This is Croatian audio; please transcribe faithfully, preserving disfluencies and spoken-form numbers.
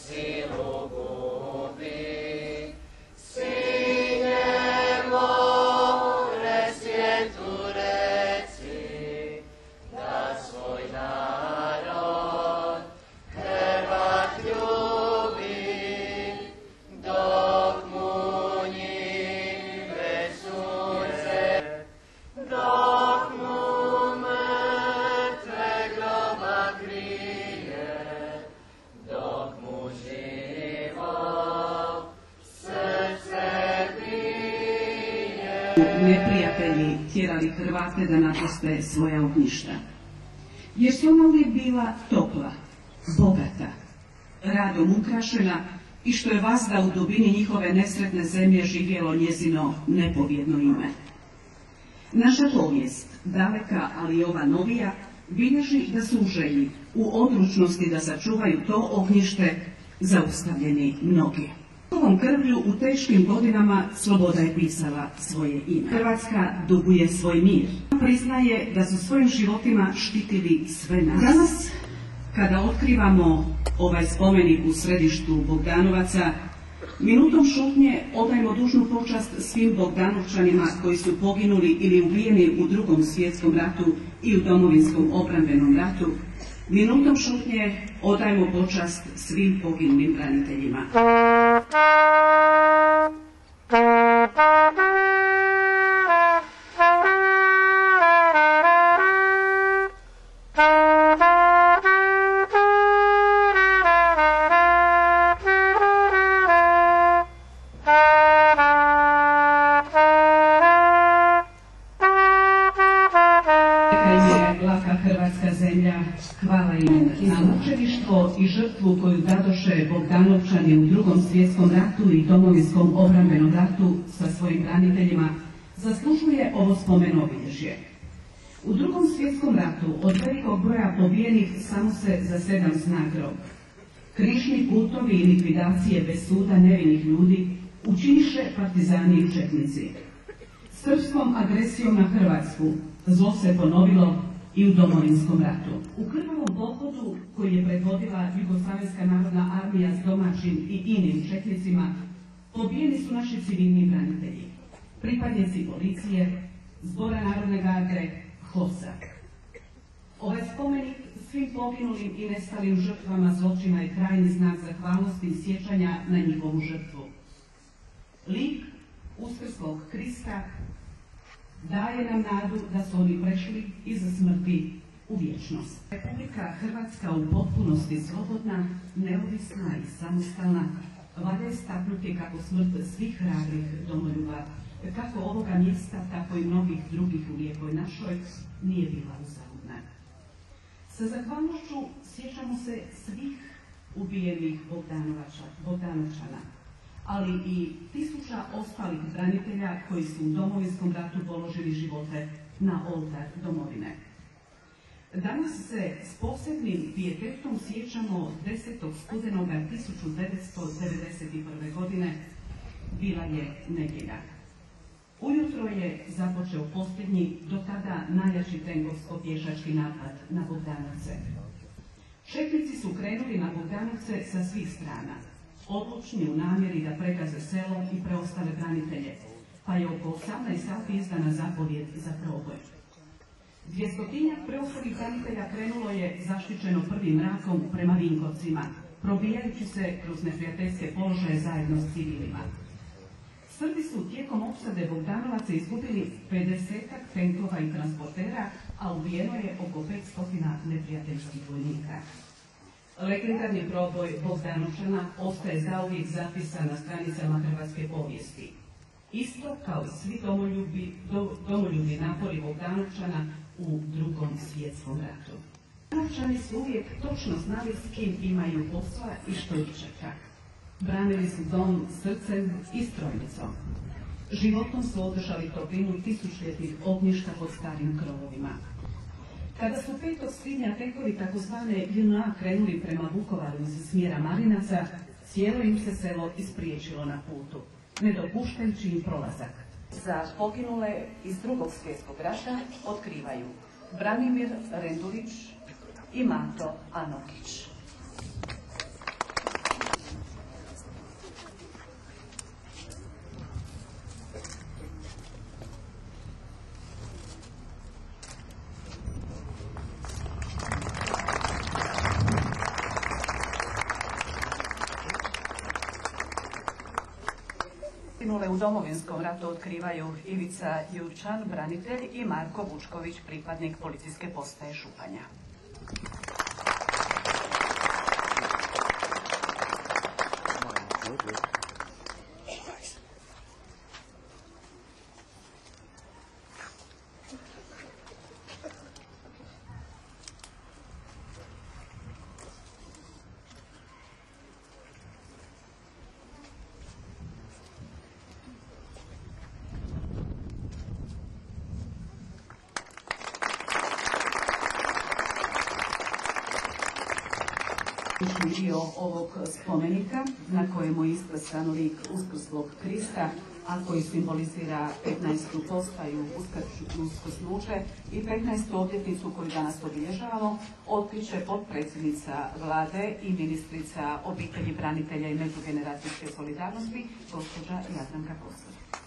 Neprijatelji tjerali Hrvate da napuste svoja ognjišta, jer su ona uvijek bila topla, bogata, radom ukrašena i što je vazda u dubini njihove nesretne zemlje živjelo njezino nepovjedno ime. Naša povijest, daleka ali i ova novija, bilježi da su u želji, u odlučnosti da sačuvaju to ognjište, zaustavljeni mnogi. Ovom krvlju u teškim godinama sloboda je pisala svoje ime. Hrvatska duguje svoj mir. Priznaje da su svojim životima štitili sve nas. Danas, kada otkrivamo ovaj spomenik u središtu Bogdanovaca, minutom šutnje odajmo dužnu počast svim Bogdanovčanima koji su poginuli ili ubijeni u Drugom svjetskom ratu i u Domovinskom obrambenom ratu. Minutom šutnje odajmo počast svim poginulim braniteljima. Hrvatska zemlja, hvala im na mučeništvo i žrtvu koju dadoše Bogdanovčani u Drugom svjetskom ratu i Domovinskom obrambenom ratu sa svojim braniteljima, zaslužuje ovo spomen obilježje. U Drugom svjetskom ratu od velikog broja pobijenih samo se za sedam zna grob. Križni putovi i likvidacije bez suda nevinih ljudi učiniše partizani i četnici. Srpskom agresijom na Hrvatsku zlo se ponovilo i u Domovinskom ratu. U krvavom pohodu koji je predvodila Jugoslavenska narodna armija s domaćim i inim četnicima, pobijeni su naši civilni branitelji, pripadnici policije, Zbora narodne garde, HOS-a. Ovaj spomenik svim poginulim i nestalim žrtvama zločina je krajnji znak zahvalnosti i sjećanja na njihovu žrtvu. Lik Uskrslog Krista daje nam nadu da su oni prešli iza smrti u vječnost. Republika Hrvatska u potpunosti slobodna, neovisna i samostalna, valja istaknuti kako smrt svih hrabrih domoljuba, kako ovoga mjesta, tako i mnogih drugih u lijepoj našoj, nije bila uzaludna. Sa zahvalnošću sjećamo se svih ubijenih Bogdanovčana, ali i tisuća ostalih branitelja koji su u Domovinskom ratu položili živote na oltar domovine. Danas se s posebnim pijetetom sjećamo desetog studenoga tisuću devetsto devedeset prve. godine, bila je nedjelja. Ujutro je započeo posljednji, do tada najjači tenkovsko-pješački napad na Bogdanovce. Četnici su krenuli na Bogdanovce sa svih strana, odlučni u namjeri da pregaze selo i preostale branitelje, pa je oko osamnaest sati izdana zapovjed za proboj. Dvjestotinjak preostalih branitelja krenulo je zaštićeno prvim mrakom prema Vinkovcima, probijajući se kroz neprijateljske položaje zajedno s civilima. Srbi su tijekom opsade Bogdanovaca izgubili pedesetak tenkova i transportera, a ubijeno je oko petsto neprijateljskih vojnika. Legendarni proboj Bogdanovčana ostaje zauvijek zapisan na stranicama hrvatske povijesti. Isto kao i svi domoljubi, do, domoljubi napori Bogdanovčana u Drugom svjetskom ratu. Bogdanovčani su uvijek točno znali s kim imaju posla i što ih čeka. Branili su dom srcem i strojnicom. Životom su održali toplinu tisućljetnih ognjišta pod starim krovovima. Kada su petog svibnja tenkovi takozvane J N A krenuli prema Vukovaru iz smjera Marinaca, cijelo im se selo ispriječilo na putu, ne dopuštajući im prolazak. Za poginule iz Drugog svjetskog rata otkrivaju Branimir Rendulić i Mato Anokić. Poginule u Domovinskom ratu otkrivaju Ivica Jurčan, branitelj, i Marko Vučković, pripadnik policijske postaje Županja. Dio ovog spomenika na kojemu je isklesan lik uskrslog Krista, a koji simbolizira petnaestu postaju uskrsnuće i petnaestu obljetnicu koju danas obilježavamo, otkriće potpredsjednica Vlade i ministrica obitelji, branitelja i međugeneracijske solidarnosti, gospođa Jadranka Kosor.